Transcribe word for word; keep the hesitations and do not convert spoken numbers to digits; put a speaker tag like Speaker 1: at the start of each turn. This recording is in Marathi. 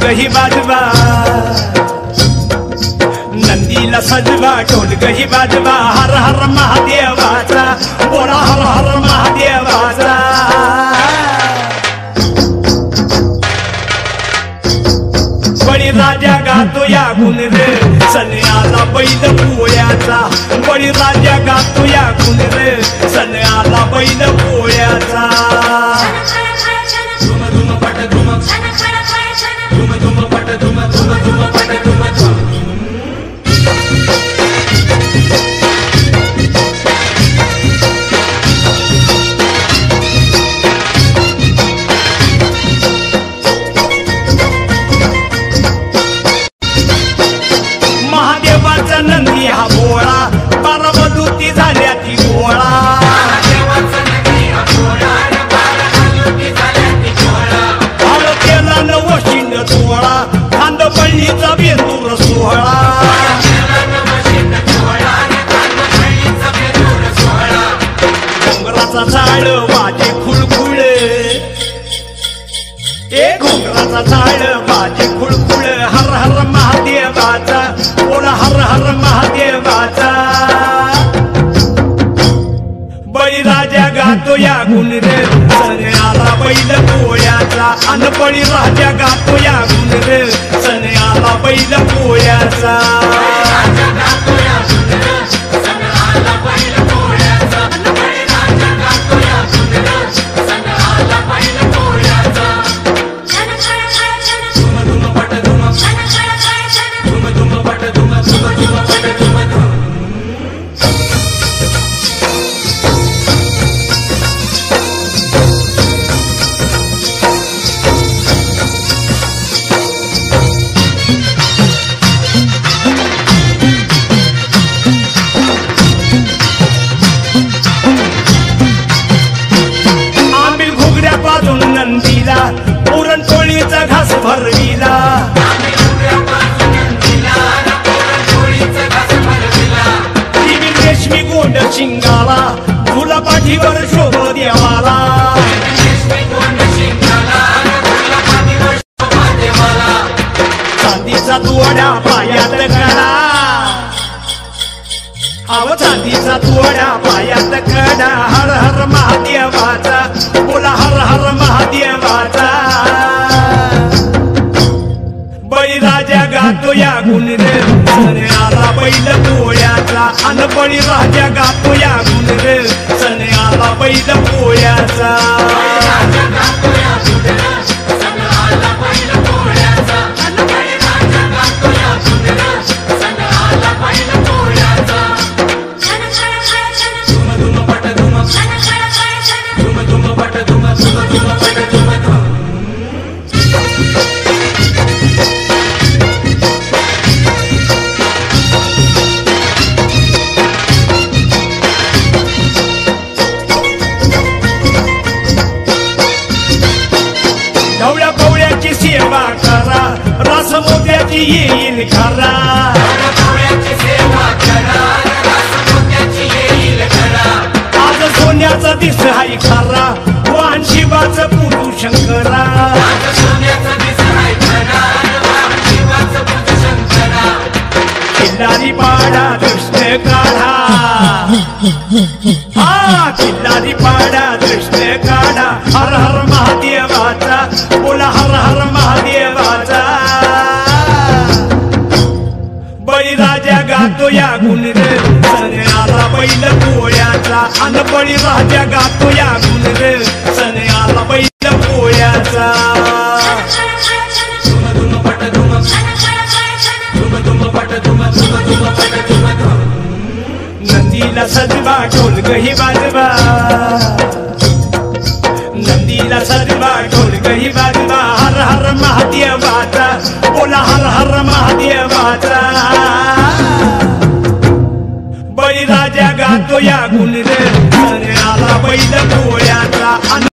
Speaker 1: ही वाजवा, नंदीला सजवा ढोलक ही वाजवा, हर हर महादेवाचा बोला हर हर महादेवाचा। बळीराजा गातो या गुण रे, सण आला बैल पोळ्याचा, बळीराजा गातो या गुण रे, सण आला बैल पोळ्याचा। धुम धुम पट धुम, धुम धुम पट धुम, धुम धुम पट धुम धुम। महादेवाचा नंदी हा भोळा, बारामधुती झाल्या ती गोळा। हळ केला नवशिंड सोहळा, खांदपळणीचा बेंदूर सोहळा। घोंगराचा झाड वाजे खुळखुळ, ए घोंगराचा झाड वाजे खुळखुळ, हर हर महादेवाचा बोला हर हर महादेवाचा। बळीराजा गातो या गुण रे, सण आला बैल पोळ्याचा, अन बळीराजा गातो या गुण रे, सण आला बैल पोळ्याचा। नंदीला पुरणपोळीचा घास भरविला, रेशमी गोंड शिंगाला, तुला पाठीवर शोभ देवाला। चांदीचा तुवडा पायात कडा, अव चांदीचा तुवडा पायात कडा, हर हर महादेवाचा बोला हर हर महादेवाचा। बळीराजा गातो या गुण रे, सण आला बैल पोळ्याचा, अन बळीराजा गातो या गुण रे, सण आला बैल पोळ्याचा। ढवळ्या पवळ्याची सेवा करा, रस मोत्याची येईल खरा। आज सोन्याचा दिस हाय खरा, वाहन शिवाचं पुरू शंकरा। किल्लारी पाडा कृष्ण काढा, हा किल्लारी पाडा कृष्ण काढा, हर हर महादेवाचा बोला हर हर महादेवाचा। बळीराजा गातो या गुण रे, सण आला बैल पोळ्याचा, अन बळीराजा गातो या गुण रे, सण आला बैल पोळ्याचा। धुम धुम पट धुम, धुम धुम पट धुम, धुम धुम पट धुम धुम। नंदीला सजवा ढोलक ही वाजवा, नंदीला सजवा ढोलक ही वाजवा, हर हर महादेवाचा बोला हर हर महादेवाचा। बळीराजा गातो या गुण रे, सण आला बैल पोळ्याचा।